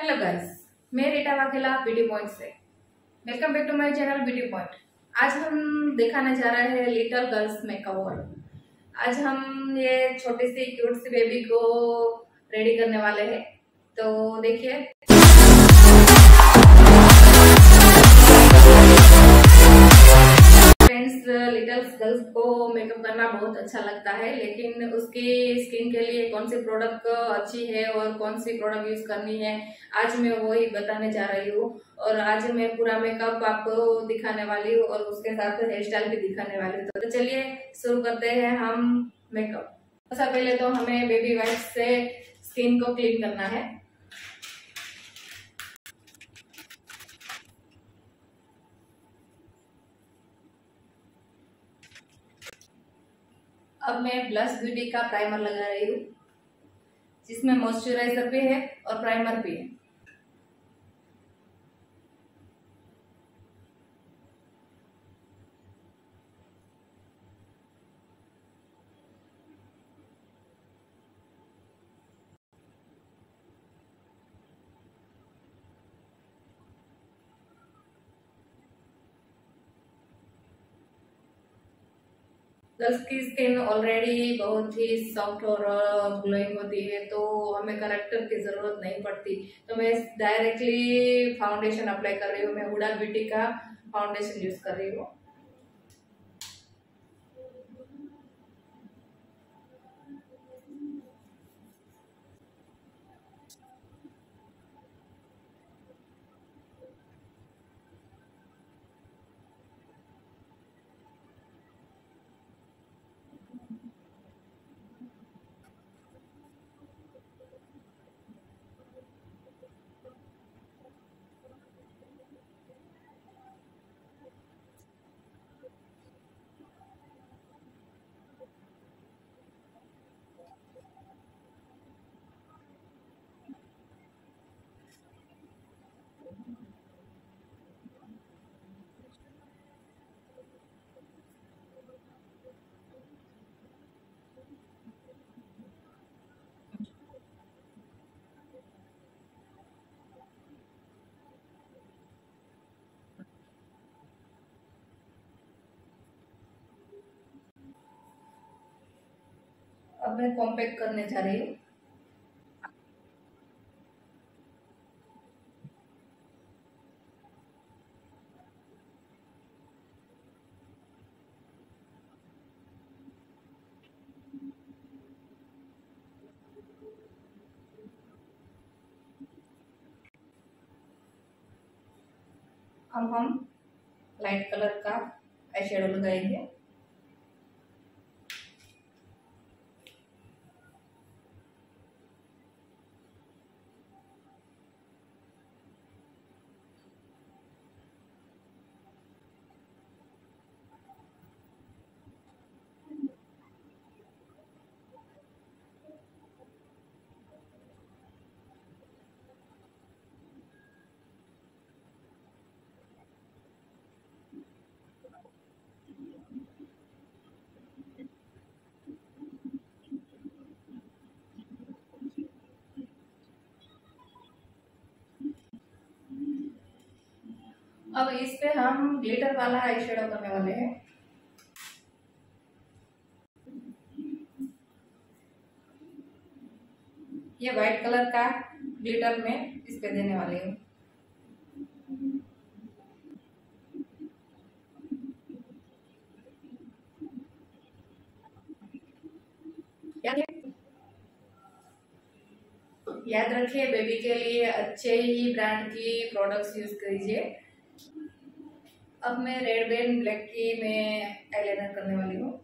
Hello guys, मैं Rita Vaghela beauty point से। Welcome back to my channel beauty point. आज हम दिखाने जा रहे हैं लिटिल गर्ल्स मेकओवर। आज हम ये छोटी सी क्यूट सी बेबी को रेडी करने वाले हैं, तो देखिए। फ्रेंड्स, लिटिल गर्ल्स को मेकअप करना बहुत अच्छा लगता है, लेकिन उसकी स्किन के लिए कौन सी प्रोडक्ट अच्छी है और कौन सी प्रोडक्ट यूज करनी है, आज मैं वही बताने जा रही हूँ। और आज मैं पूरा मेकअप आपको दिखाने वाली हूँ और उसके साथ हेयर स्टाइल भी दिखाने वाली हूँ। तो चलिए शुरू करते हैं हम मेकअप। सबसे पहले तो हमें बेबी वाइप से स्किन को क्लीन करना है। अब मैं ब्लश ब्यूटी का प्राइमर लगा रही हूँ, जिसमें मॉइस्चराइजर भी है और प्राइमर भी है। गर्ल्स की स्किन ऑलरेडी बहुत ही सॉफ्ट और ग्लोइंग होती है, तो हमें करेक्टर की जरूरत नहीं पड़ती। तो मैं डायरेक्टली फाउंडेशन अप्लाई कर रही हूँ। मैं हुडा ब्यूटी का फाउंडेशन यूज कर रही हूँ। अब मैं कॉम्पैक्ट करने जा रही हूँ। अब हम लाइट कलर का आई शेडो लगाएंगे। अब इस पे हम ग्लिटर वाला आई शेडो करने वाले हैं। ये व्हाइट कलर का ग्लिटर में इस पे देने वाली हूँ। याद रखिए, बेबी के लिए अच्छे ही ब्रांड की प्रोडक्ट्स यूज कीजिए। अब मैं रेड एंड ब्लैक की मैं आईलाइनर करने वाली हूँ।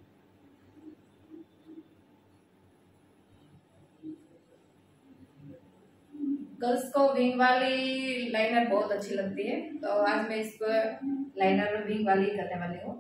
गर्ल्स को विंग वाली लाइनर बहुत अच्छी लगती है, तो आज मैं इसको लाइनर विंग वाली करने वाली हूँ।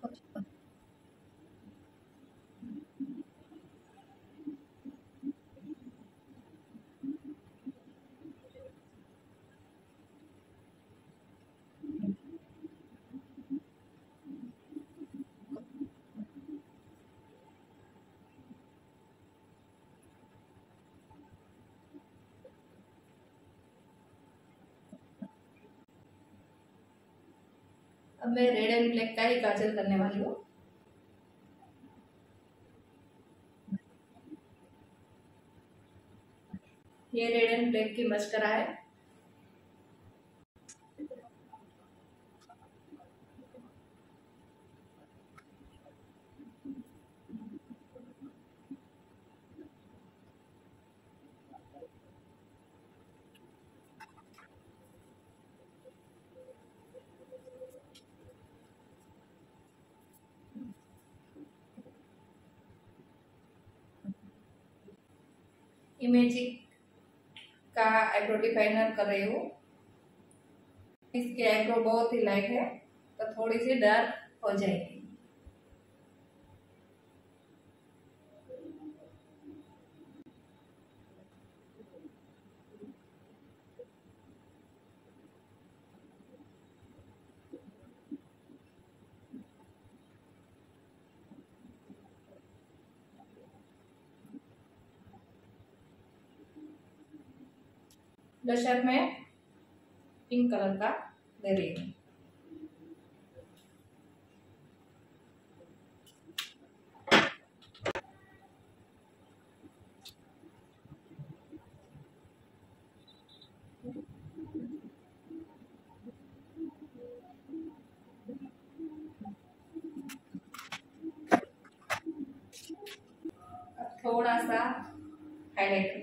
अब मैं रेड एंड ब्लैक का ही काजल करने वाली हूँ। ये रेड एंड ब्लैक की मस्करा है। इमेजिक का आईब्रो डिफाइनर कर रही हूँ। इसके आईब्रो बहुत ही लाइट है तो थोड़ी सी डार्क हो जाएगी। ब्लशर में पिंक कलर का दे रही हूँ। थोड़ा सा हाईलाइटर।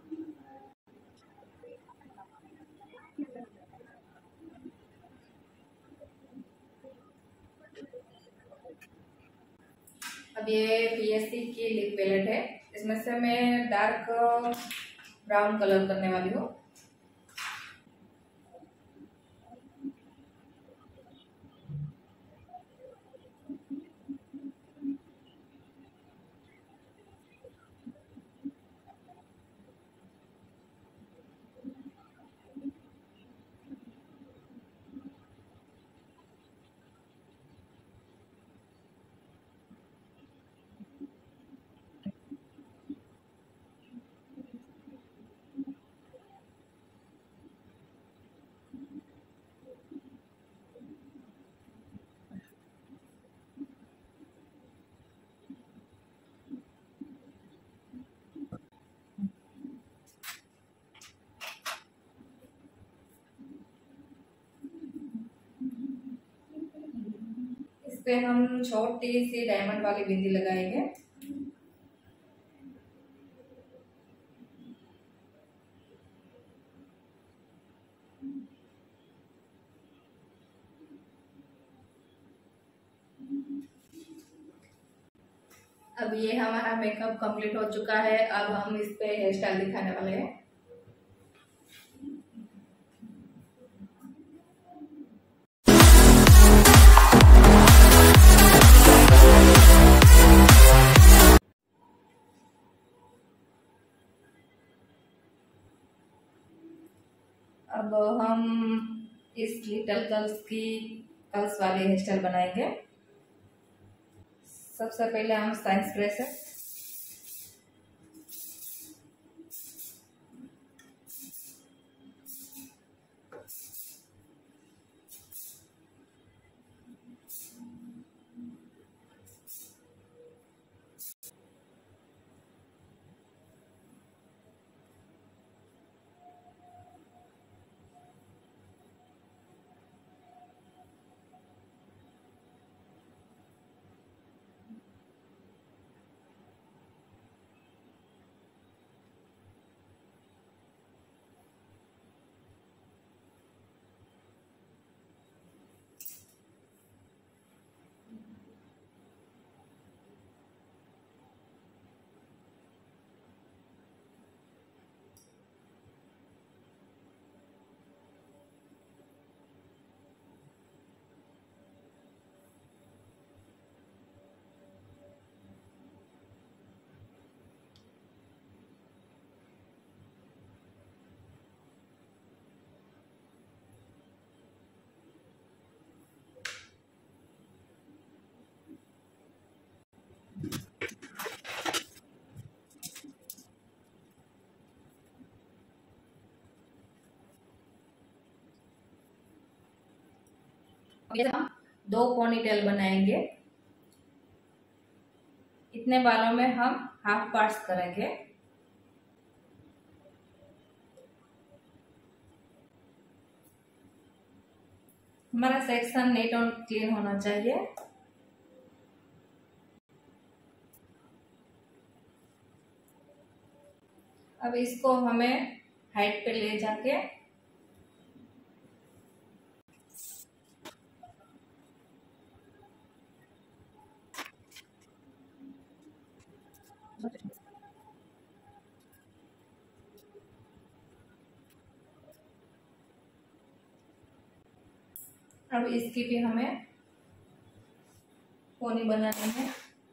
अब ये पीएससी की लिप पैलेट है। इसमें से मैं डार्क ब्राउन कलर करने वाली हूँ। इस पे हम छोटी सी डायमंड वाली बिंदी लगाएंगे। अब ये हमारा मेकअप कंप्लीट हो चुका है। अब हम इस पे हेयर स्टाइल दिखाने वाले हैं। अब हम इस लिटिल गर्ल्स की कर्ल्स वाली हेयर स्टाइल बनाएंगे। सबसे पहले हम साइंस ब्रश है ये हम 2 पोनीटेल बनाएंगे। इतने बालों में हम हाफ पार्ट्स करेंगे। हमारा सेक्शन नीट और क्लीन होना चाहिए। अब इसको हमें हाइट पे ले जाके अब इसकी भी हमें पोनी बनानी है।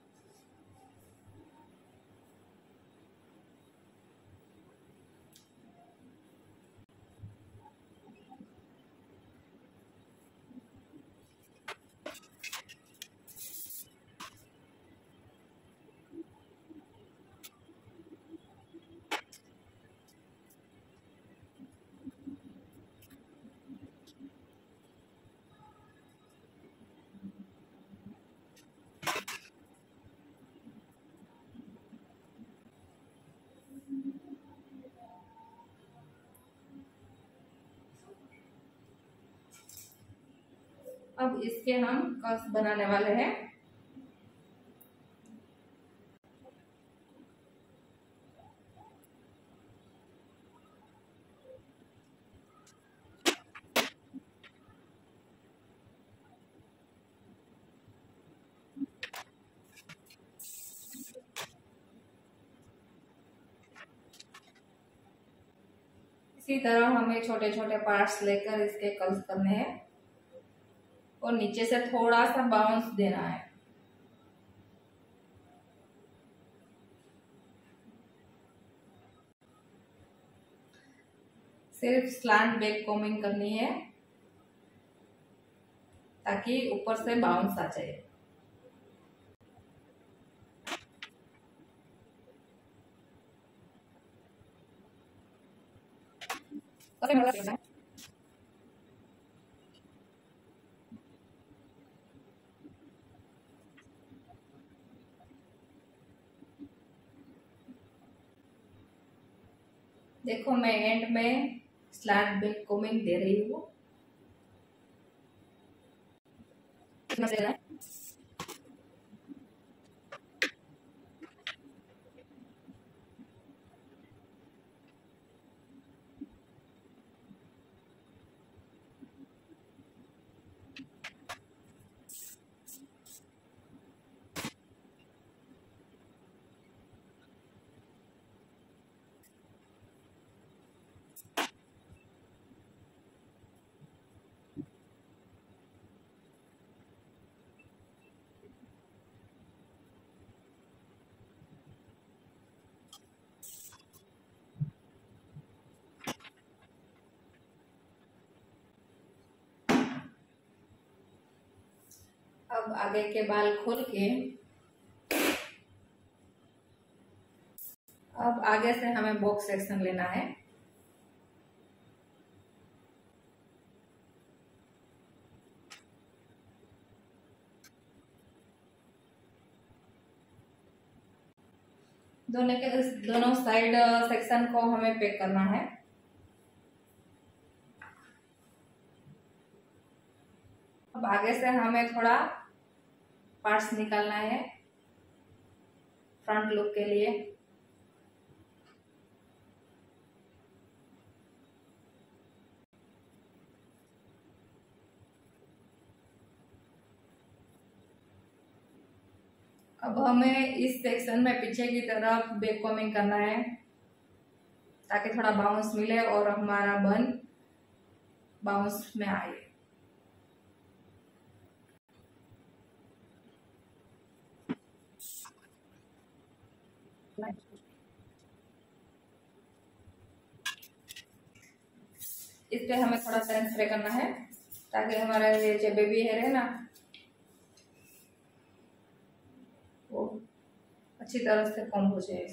अब इसके हम कर्व्स बनाने वाले हैं। इसी तरह हमें छोटे छोटे पार्ट्स लेकर इसके कर्व्स करने हैं और नीचे से थोड़ा सा बाउंस देना है। सिर्फ स्लांट बैक कोमिंग करनी है ताकि ऊपर से बाउंस आ जाए। देखो मैं एंड में स्लांट बैक कोमिंग दे रही हूँ। अब आगे के बाल खोल के अब आगे से हमें बॉक्स सेक्शन लेना है। दोनों साइड सेक्शन को हमें पैक करना है। अब आगे से हमें थोड़ा पार्ट्स निकालना है फ्रंट लुक के लिए। अब हमें इस सेक्शन में पीछे की तरफ बैक कोमिंग करना है ताकि थोड़ा बाउंस मिले और हमारा बन बाउंस में आए। इस पे हमें थोड़ा सा स्प्रे करना है ताकि हमारा ये जो बेबी हेयर है ना वो अच्छी तरह से कम हो जाए।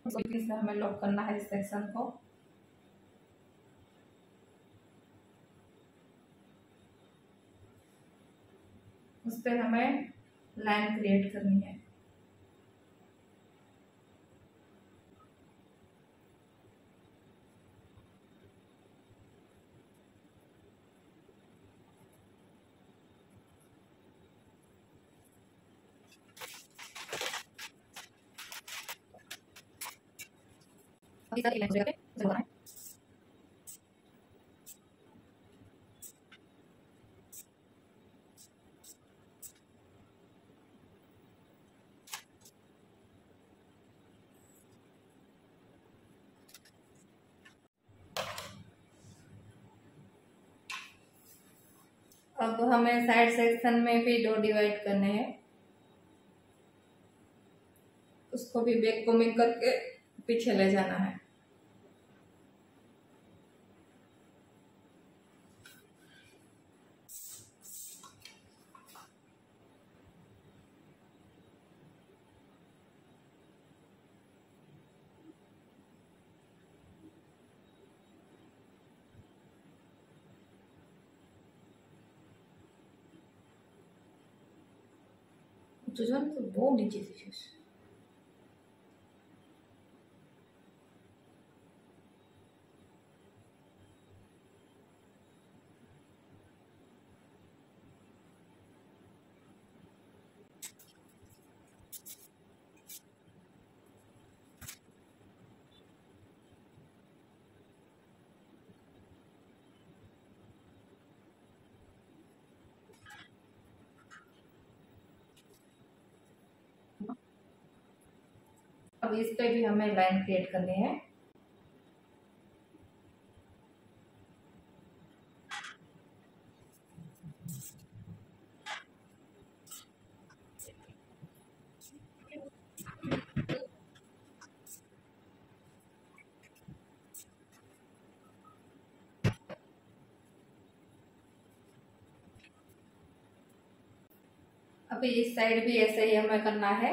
से हमें लॉक करना है इस सेक्शन को। उस पर हमें लाइन क्रिएट करनी है। अब हमें साइड सेक्शन में भी दो डिवाइड करने हैं, उसको भी बैक कोमिंग करके पीछे ले जाना है। तो बहुत नीचे से अब इस पे भी हमें लाइन क्रिएट करनी है। अभी इस साइड भी ऐसे ही हमें करना है।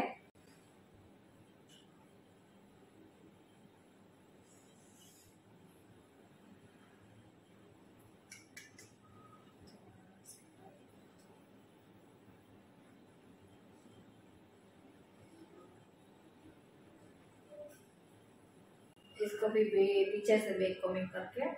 इसको भी पीछे से बैक कोमिंग करके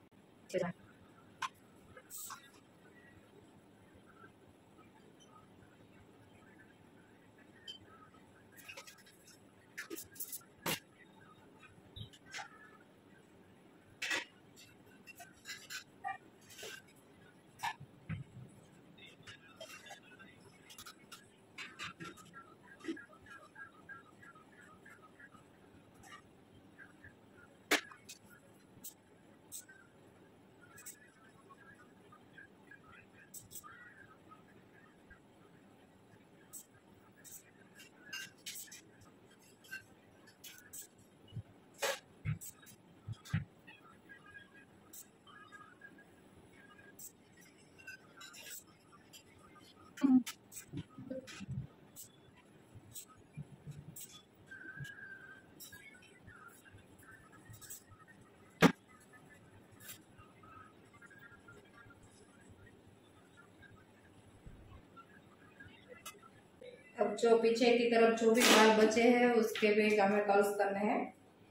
अब जो पीछे की तरफ जो भी बाल बचे हैं उसके भी हमें कर्ल्स करने हैं।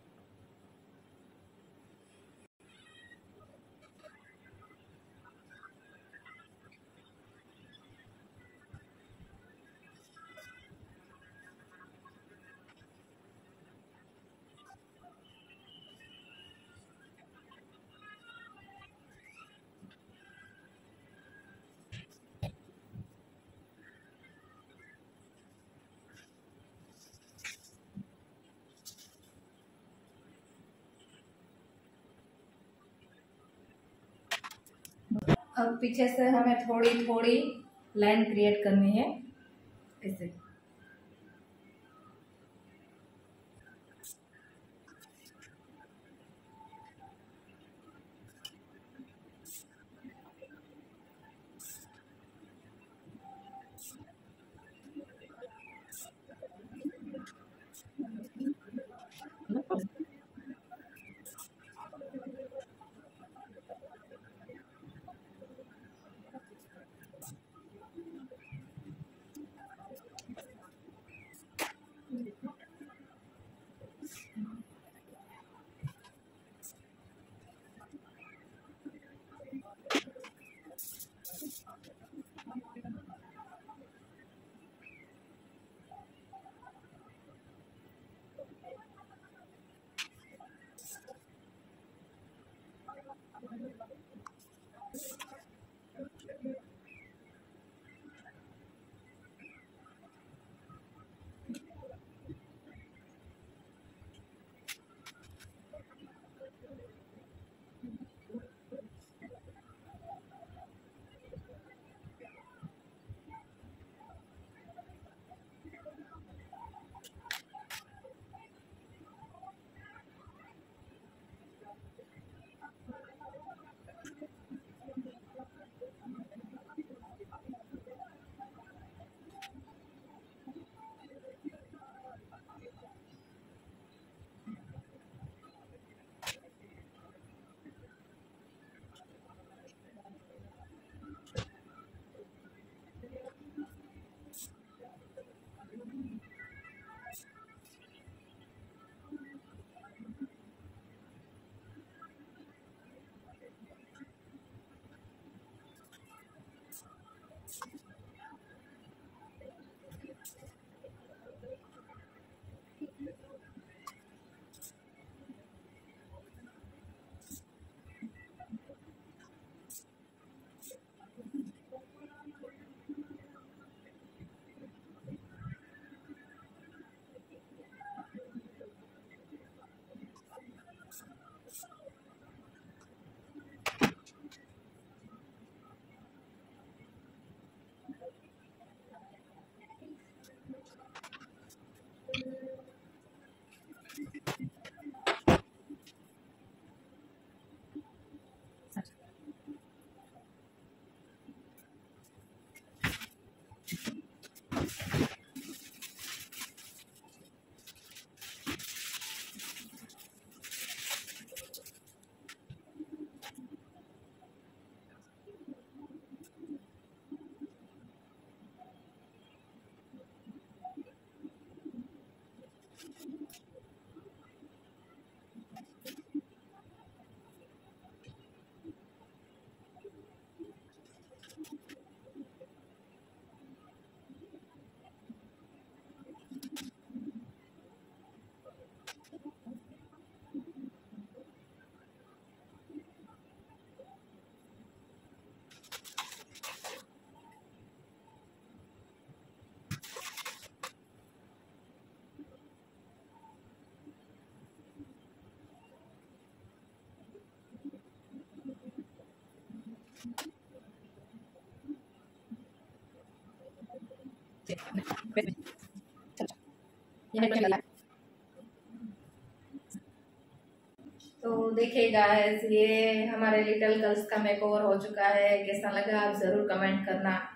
अब पीछे से हमें थोड़ी थोड़ी लाइन क्रिएट करनी है ऐसे। तो देखिए गाइस, ये हमारे लिटिल गर्ल्स का मेकओवर हो चुका है। कैसा लगा आप जरूर कमेंट करना।